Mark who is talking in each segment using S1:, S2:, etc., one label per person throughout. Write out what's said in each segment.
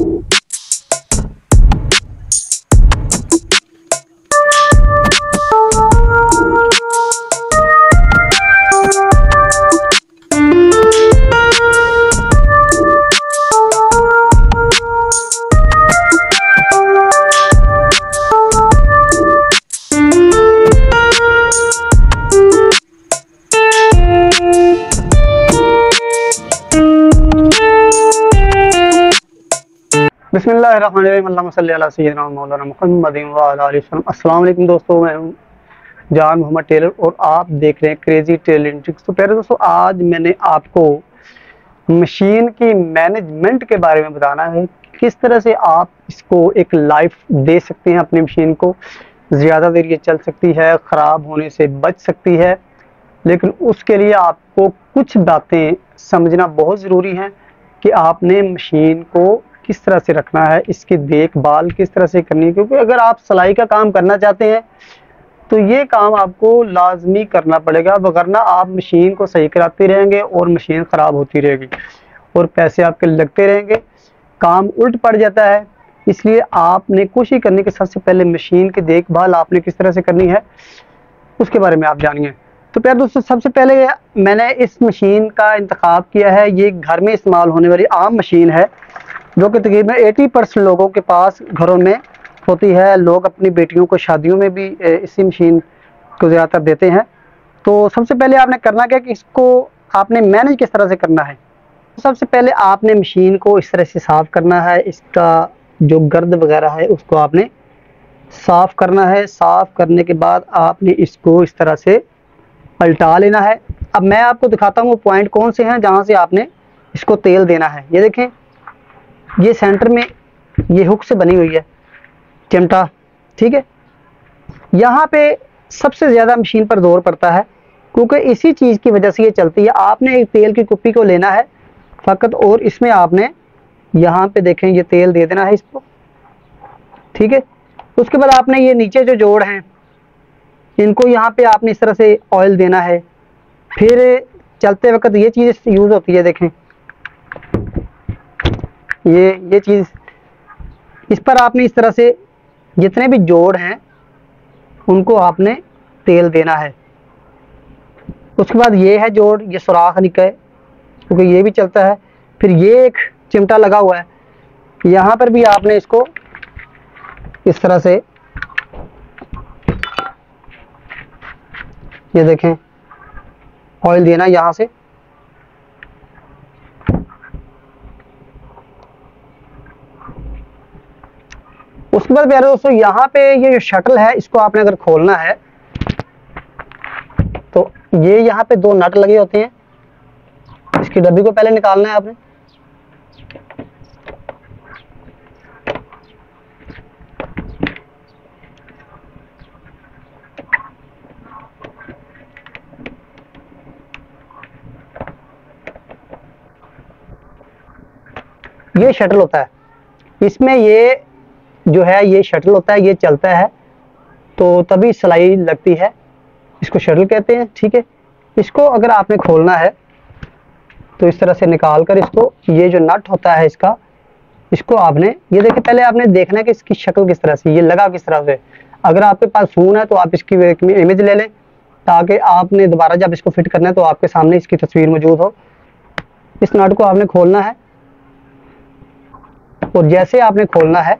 S1: बिस्मिल्लाहिर्रहमानिर्रहीम अल्लाहुम्मा सल्ली अला सय्यिदिना मौलाना मुहम्मदिन व अला आलिहि वसल्लम। अस्सलाम वालेकुम दोस्तों, मैं हूं जान मोहम्मद टेलर और आप देख रहे हैं क्रेजी टेलरिंग ट्रिक्स। तो प्यारे दोस्तों, आज मैंने आपको मशीन की मैनेजमेंट के बारे में बताना है, किस तरह से आप इसको एक लाइफ दे सकते हैं। अपनी मशीन को ज़्यादा देर ये चल सकती है, ख़राब होने से बच सकती है, लेकिन उसके लिए आपको कुछ बातें समझना बहुत ज़रूरी है कि आपने मशीन को किस तरह से रखना है, इसकी देखभाल किस तरह से करनी है। क्योंकि अगर आप सिलाई का काम करना चाहते हैं तो ये काम आपको लाजमी करना पड़ेगा, वरना आप मशीन को सही कराते रहेंगे और मशीन ख़राब होती रहेगी और पैसे आपके लगते रहेंगे, काम उल्ट पड़ जाता है। इसलिए आपने कोशिश करनी कि सबसे पहले मशीन की देखभाल आपने किस तरह से करनी है, उसके बारे में आप जानिए। तो प्यारे दोस्तों, सबसे पहले मैंने इस मशीन का इंतखाब किया है। ये घर में इस्तेमाल होने वाली आम मशीन है जो कि तकरीबन 80% लोगों के पास घरों में होती है। लोग अपनी बेटियों को शादियों में भी इसी मशीन को ज़्यादातर देते हैं। तो सबसे पहले आपने करना क्या कि इसको आपने मैनेज किस तरह से करना है। सबसे पहले आपने मशीन को इस तरह से साफ़ करना है। इसका जो गर्द वगैरह है उसको आपने साफ़ करना है। साफ़ करने के बाद आपने इसको इस तरह से पलटा लेना है। अब मैं आपको दिखाता हूँ वो पॉइंट कौन से हैं जहाँ से आपने इसको तेल देना है। ये देखें, ये सेंटर में ये हुक से बनी हुई है चिमटा, ठीक है। यहाँ पे सबसे ज़्यादा मशीन पर जोर पड़ता है क्योंकि इसी चीज़ की वजह से ये चलती है। आपने एक तेल की कुप्पी को लेना है फ़कत और इसमें आपने यहाँ पे देखें ये तेल दे देना है इसको, ठीक है। उसके बाद आपने ये नीचे जो जोड़ हैं इनको यहाँ पे आपने इस तरह से ऑयल देना है। फिर चलते वक्त ये चीज़ यूज़ होती है, देखें ये चीज़, इस पर आपने इस तरह से जितने भी जोड़ हैं उनको आपने तेल देना है। उसके बाद ये है जोड़, ये सुराख निकले क्योंकि ये भी चलता है। फिर ये एक चिमटा लगा हुआ है, यहाँ पर भी आपने इसको इस तरह से, ये देखें, ऑयल देना यहाँ से। उसके बाद प्यारे दोस्तों, यहाँ पे ये जो शटल है इसको आपने अगर खोलना है तो ये यहाँ पे 2 नट लगे होते हैं। इसकी डब्बी को पहले निकालना है आपने। ये शटल होता है, इसमें ये जो है ये शटल होता है, ये चलता है तो तभी सिलाई लगती है, इसको शटल कहते हैं, ठीक है। इसको अगर आपने खोलना है तो इस तरह से निकाल कर इसको, ये जो नट होता है इसका, इसको आपने, ये देखिए, पहले आपने देखना है कि इसकी शक्ल किस तरह से, ये लगा किस तरह से। अगर आपके पास फोन है तो आप इसकी इमेज ले लें ताकि आपने दोबारा जब इसको फिट करना है तो आपके सामने इसकी तस्वीर मौजूद हो। इस नट को आपने खोलना है और जैसे आपने खोलना है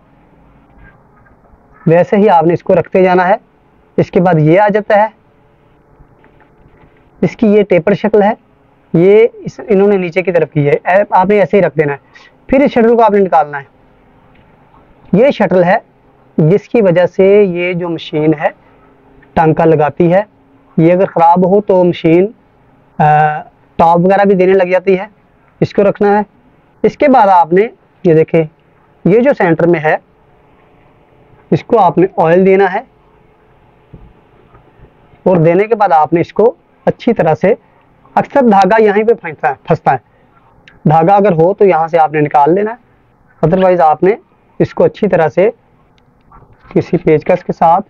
S1: वैसे ही आपने इसको रखते जाना है। इसके बाद ये आ जाता है, इसकी ये टेपर शक्ल है, ये इन्होंने नीचे की तरफ की है, आपने ऐसे ही रख देना है। फिर इस शटल को आपने निकालना है। ये शटल है जिसकी वजह से ये जो मशीन है टांका लगाती है। ये अगर ख़राब हो तो मशीन टॉप वगैरह भी देने लग जाती है। इसको रखना है। इसके बाद आपने ये देखें, ये जो सेंटर में है इसको आपने ऑयल देना है और देने के बाद आपने इसको अच्छी तरह से, अक्सर धागा यहीं पे फंसता है, धागा अगर हो तो यहाँ से आपने निकाल लेना है, अदरवाइज आपने इसको अच्छी तरह से किसी पेचकस के साथ,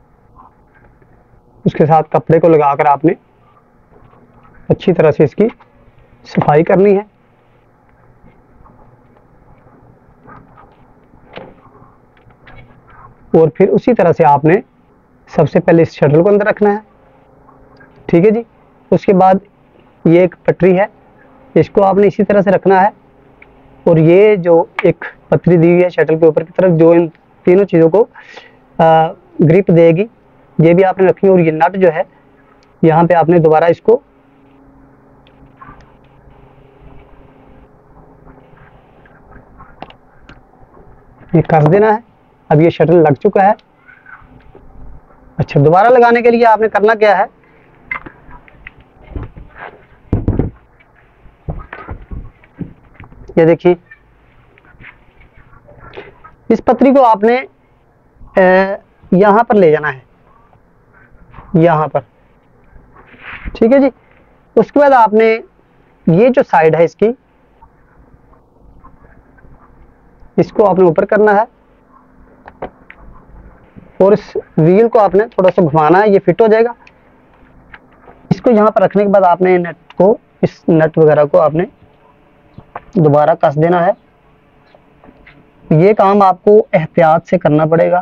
S1: उसके साथ कपड़े को लगाकर आपने अच्छी तरह से इसकी सफाई करनी है। और फिर उसी तरह से आपने सबसे पहले इस शटल को अंदर रखना है, ठीक है जी। उसके बाद ये एक पटरी है, इसको आपने इसी तरह से रखना है, और ये जो एक पतरी दी हुई है शटल के ऊपर की तरफ, जो इन तीनों चीज़ों को ग्रिप देगी, ये भी आपने रखनी है। और ये नट जो है यहाँ पे आपने दोबारा इसको ये कस देना है। अब ये शटल लग चुका है। अच्छा, दोबारा लगाने के लिए आपने करना क्या है, ये देखिए इस पतरी को आपने यहां पर ले जाना है, यहां पर, ठीक है जी। उसके बाद आपने ये जो साइड है इसको आपने ऊपर करना है, और इस व्हील को आपने थोड़ा सा घुमाना है, ये फिट हो जाएगा। इसको यहाँ पर रखने के बाद आपने नट को, इस नट वगैरह को आपने दोबारा कस देना है। ये काम आपको एहतियात से करना पड़ेगा,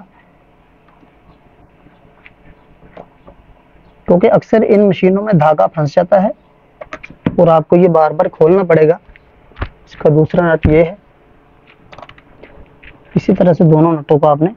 S1: क्योंकि अक्सर इन मशीनों में धागा फंस जाता है और आपको ये बार बार खोलना पड़ेगा। इसका दूसरा नट ये है, इसी तरह से दोनों नटों को आपने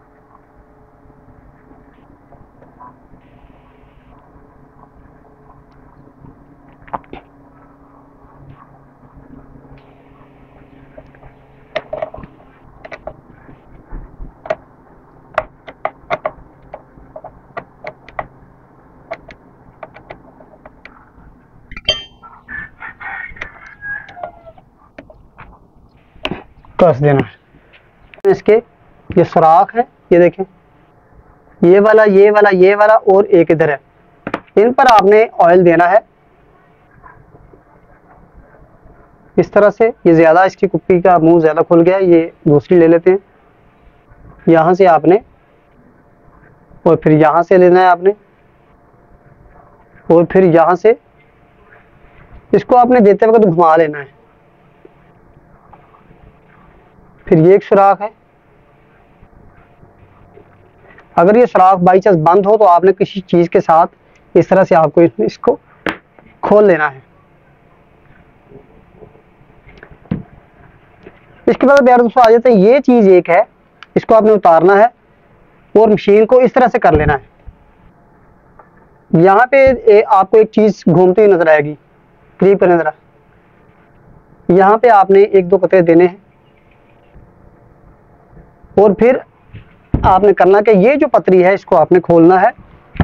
S1: कस देना है। इसके ये सुराख है, ये देखें, ये वाला, ये वाला, ये वाला, और एक इधर है। इन पर आपने ऑयल देना है इस तरह से। ये ज्यादा, इसकी कुप्पी का मुंह ज्यादा खुल गया है, ये दूसरी ले लेते हैं। यहां से आपने, और फिर यहां से लेना है आपने, और फिर यहां से इसको आपने देते वक्त घुमा लेना है। फिर ये एक सुराख है। अगर ये सुराख बाई चांस बंद हो तो आपने किसी चीज के साथ इस तरह से आपको इसको खोल लेना है। इसके बाद प्यारे दोस्तों आ जाते हैं, ये चीज एक है, इसको आपने उतारना है और मशीन को इस तरह से कर लेना है। यहाँ पे आपको एक चीज घूमती हुई नजर आएगी, करीब करने जरा। यहाँ पे आपने एक दो कतरे देने हैं, और फिर आपने करना कि ये जो पतरी है इसको आपने खोलना है।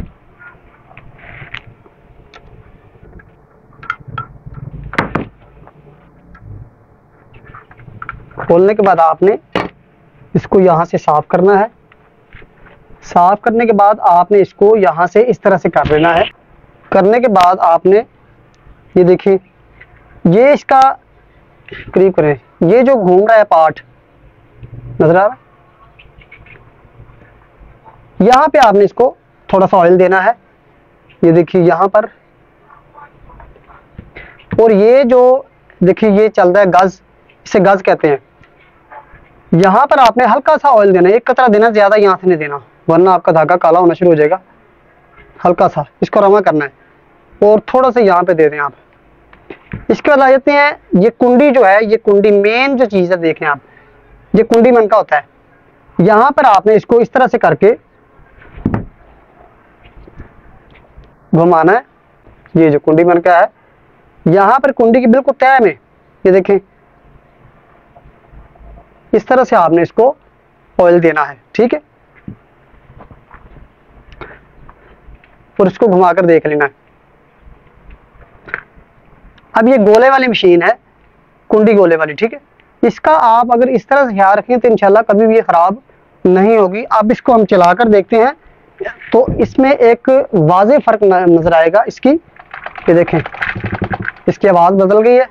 S1: खोलने के बाद आपने इसको यहां से साफ करना है। साफ करने के बाद आपने इसको यहां से इस तरह से कर लेना है। करने के बाद आपने ये देखिए, ये इसका करीब करें, ये जो घूम रहा है पार्ट नजर आ रहा है, यहां पे आपने इसको थोड़ा सा ऑयल देना है, ये देखिए यहां पर। और ये जो देखिए ये चल रहा है गज, इसे गज कहते हैं। यहां पर आपने हल्का सा ऑयल देना है, एक कतरा देना, ज्यादा यहां से नहीं देना, वरना आपका धागा काला होना शुरू हो जाएगा। हल्का सा इसको रवा करना है, और थोड़ा सा यहाँ पे दे दें आप। इसके बाद आ जाते हैं, ये कुंडी जो है, ये कुंडी मेन जो चीज है, देखें आप, ये कुंडी मन का होता है। यहां पर आपने इसको इस तरह से करके घुमाना है। ये जो कुंडी मन का है, यहां पर कुंडी की बिल्कुल तय में, ये देखें, इस तरह से आपने इसको ऑयल देना है, ठीक है। और इसको घुमाकर देख लेना है। अब ये गोले वाली मशीन है, कुंडी गोले वाली, ठीक है। इसका आप अगर इस तरह से ख्याल रखें तो इंशाल्लाह कभी भी ये खराब नहीं होगी। अब इसको हम चलाकर देखते हैं तो इसमें एक वाज़ेह फर्क नजर आएगा इसकी। ये देखें, इसकी आवाज बदल गई है,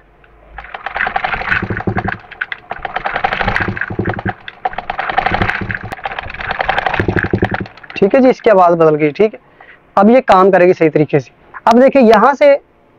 S1: ठीक है जी, इसकी आवाज बदल गई, ठीक है। अब ये काम करेगी सही तरीके से। अब देखिए यहां से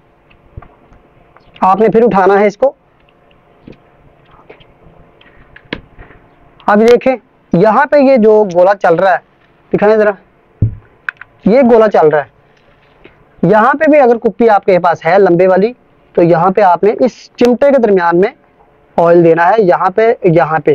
S1: आपने फिर उठाना है इसको। अब देखें यहाँ पे ये जो गोला चल रहा है, दिखाएं जरा, ये गोला चल रहा है। यहाँ पे भी अगर कुप्पी आपके पास है लंबे वाली, तो यहाँ पे आपने इस चिमटे के दरमियान में ऑयल देना है, यहाँ पे।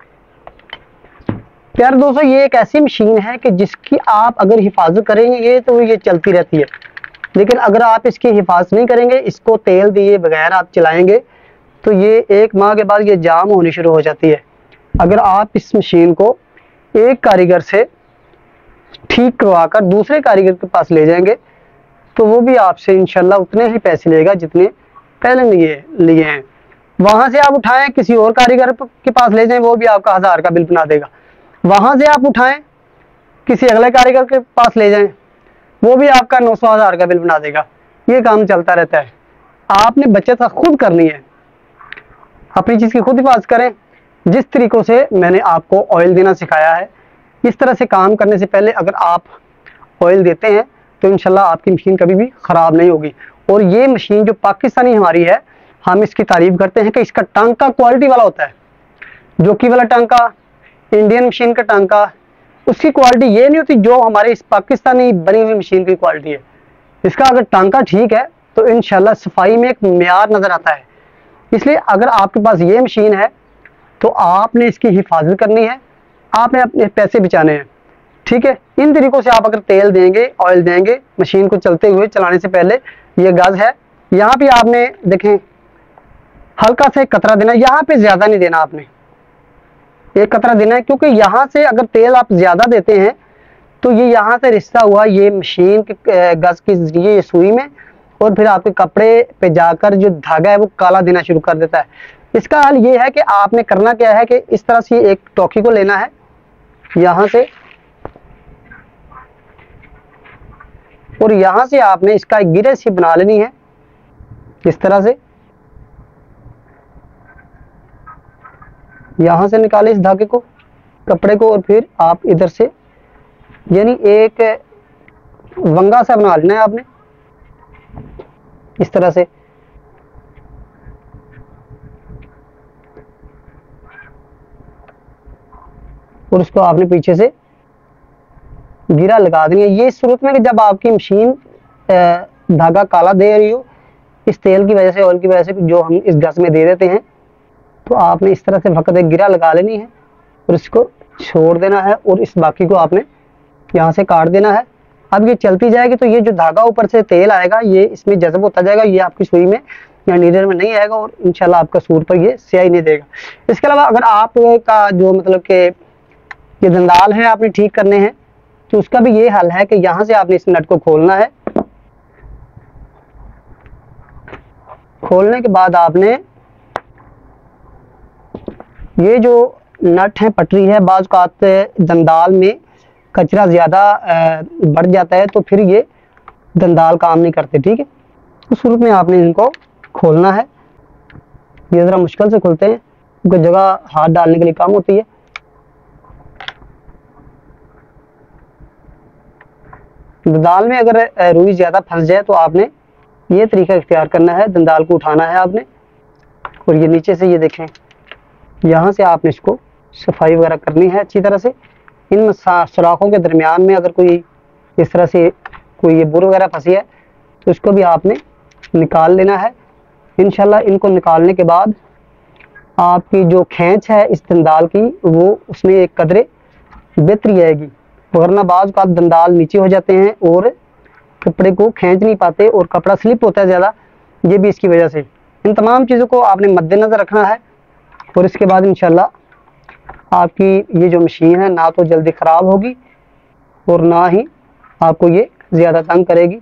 S1: प्यारे दोस्तों, ये एक ऐसी मशीन है कि जिसकी आप अगर हिफाजत करेंगे ये तो ये चलती रहती है, लेकिन अगर आप इसकी हिफाजत नहीं करेंगे, इसको तेल दिए बगैर आप चलाएंगे, तो ये 1 माह के बाद ये जाम होनी शुरू हो जाती है। अगर आप इस मशीन को एक कारीगर से ठीक करवाकर दूसरे कारीगर के पास ले जाएंगे, तो वो भी आपसे इंशाल्लाह उतने ही पैसे लेगा जितने पहले लिए हैं। वहां से आप उठाएं किसी और कारीगर के पास ले जाएं, वो भी आपका 1000 का बिल बना देगा। वहां से आप उठाएं किसी अगले कारीगर के पास ले जाएं, वो भी आपका 900-1000 का बिल बना देगा। ये काम चलता रहता है। आपने बचत खुद करनी है, अपनी चीज की खुद हिफाजत करें। जिस तरीकों से मैंने आपको ऑयल देना सिखाया है, इस तरह से काम करने से पहले अगर आप ऑयल देते हैं तो इंशाल्लाह आपकी मशीन कभी भी ख़राब नहीं होगी। और ये मशीन जो पाकिस्तानी हमारी है, हम इसकी तारीफ करते हैं कि इसका टांका क्वालिटी वाला होता है। जोकी वाला टांका, इंडियन मशीन का टांका, उसकी क्वालिटी ये नहीं होती जो हमारे इस पाकिस्तानी बनी हुई मशीन की क्वालिटी है। इसका अगर टांका ठीक है तो इंशाल्लाह सफाई में एक मियार नज़र आता है। इसलिए अगर आपके पास ये मशीन है तो आपने इसकी हिफाजत करनी है, आपने अपने पैसे बचाने हैं, ठीक है। इन तरीकों से आप अगर तेल देंगे, ऑयल देंगे मशीन को चलते हुए, चलाने से पहले, ये गज है, यहाँ पे आपने देखें हल्का से कतरा देना, यहाँ पे ज्यादा नहीं देना, आपने एक कतरा देना है, क्योंकि यहाँ से अगर तेल आप ज्यादा देते हैं तो ये यहाँ से रिश्ता हुआ ये मशीन के गज के जरिए सुई में, और फिर आपके कपड़े पे जाकर जो धागा है वो काला देना शुरू कर देता है। इसका हल ये है कि आपने करना क्या है कि इस तरह से एक टोकी को लेना है, यहाँ से, और यहाँ से आपने इसका एक गिरे सी बना लेनी है, इस तरह से यहाँ से निकाले इस धागे को, कपड़े को, और फिर आप इधर से यानी एक वंगा सा बना लेना है आपने, इस तरह से। और उसको आपने पीछे से गिरा लगा देनी है। ये सूरत में कि जब आपकी मशीन धागा काला दे रही हो, इस तेल की वजह से, ऑयल की वजह से जो हम इस गैस में दे देते हैं, तो आपने इस तरह से फकत एक गिरा लगा लेनी है और इसको छोड़ देना है, और इस बाकी को आपने यहाँ से काट देना है। अब ये चलती जाएगी तो ये जो धागा ऊपर से तेल आएगा ये इसमें जज़ब होता जाएगा, ये आपकी सुई में या नीडल में नहीं आएगा, और इंशाल्लाह आपका सूर पर ये स्याही नहीं देगा। इसके अलावा अगर आपका जो मतलब कि ये दंदाल है आपने ठीक करने हैं, तो उसका भी ये हल है कि यहाँ से आपने इस नट को खोलना है। खोलने के बाद आपने ये जो नट है, पटरी है, बाज़ औक़ात दंदाल में कचरा ज़्यादा बढ़ जाता है तो फिर ये दंदाल काम नहीं करते, ठीक है। उस सूरत में आपने इनको खोलना है। ये ज़रा मुश्किल से खुलते हैं क्योंकि जगह हाथ डालने के लिए कम होती है। दंदाल में अगर रुई ज़्यादा फंस जाए तो आपने ये तरीका इख्तियार करना है, दंदाल को उठाना है आपने, और ये नीचे से ये देखें, यहाँ से आपने इसको सफाई वगैरह करनी है अच्छी तरह से। इन सुराखों के दरमियान में अगर कोई इस तरह से कोई ये बुर वगैरह फंसी है तो इसको भी आपने निकाल लेना है। इंशाल्लाह इनको निकालने के बाद आपकी जो खींच है इस दंदाल की, वो उसमें एक कदरे बेहतरी आएगी, वरना बाज़ औक़ात दंदाल नीचे हो जाते हैं और कपड़े को खींच नहीं पाते और कपड़ा स्लिप होता है ज़्यादा, ये भी इसकी वजह से। इन तमाम चीज़ों को आपने मद्देनज़र रखना है, और इसके बाद इंशाल्लाह आपकी ये जो मशीन है ना तो जल्दी ख़राब होगी और ना ही आपको ये ज़्यादा तंग करेगी।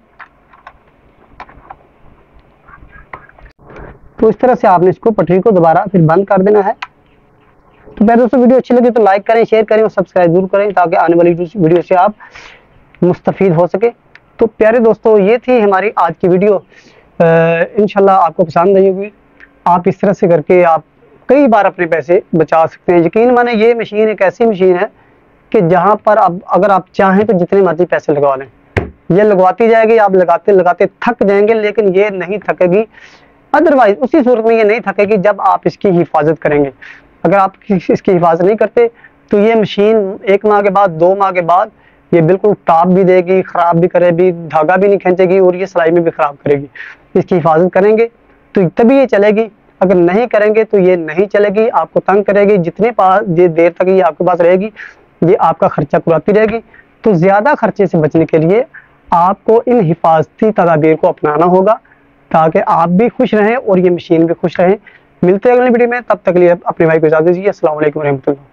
S1: तो इस तरह से आपने इसको पटरी को दोबारा फिर बंद कर देना है। तो पहले दोस्तों वीडियो अच्छी लगी तो लाइक करें, शेयर करें और सब्सक्राइब जरूर करें ताकि आने वाली वीडियो से आप मुस्तफ़ीद हो सके। तो प्यारे दोस्तों, ये थी हमारी आज की वीडियो। इंशाल्लाह आपको पसंद आई होगी। आप इस तरह से करके आप कई बार अपने पैसे बचा सकते हैं। यकीन माने ये मशीन एक ऐसी मशीन है कि जहां पर अब अगर आप चाहें तो जितने मर्जी पैसे लगवा लें, ये लगवाती जाएगी, आप लगाते लगाते थक जाएंगे, लेकिन ये नहीं थकेगी। अदरवाइज उसी सूरत में ये नहीं थकेगी जब आप इसकी हिफाजत करेंगे। अगर आप इसकी हिफाजत नहीं करते तो ये मशीन 1 माह के बाद 2 माह के बाद ये बिल्कुल टाप भी देगी, ख़राब भी करेगी, धागा भी नहीं खींचेगी और ये सिलाई में भी ख़राब करेगी। इसकी हिफाजत करेंगे तो तभी ये चलेगी, अगर नहीं करेंगे तो ये नहीं चलेगी, आपको तंग करेगी। जितने पास ये देर तक ये आपके पास रहेगी, ये आपका खर्चा पुराती रहेगी। तो ज़्यादा खर्चे से बचने के लिए आपको इन हिफाजती तदाबीर को अपनाना होगा, ताकि आप भी खुश रहें और ये मशीन भी खुश रहें। मिलते हैं अगली वीडियो में, तब तक के लिए अपने भाई को इजाज़त दीजिए। अस्सलाम वालेकुम रहमतुल्लाह।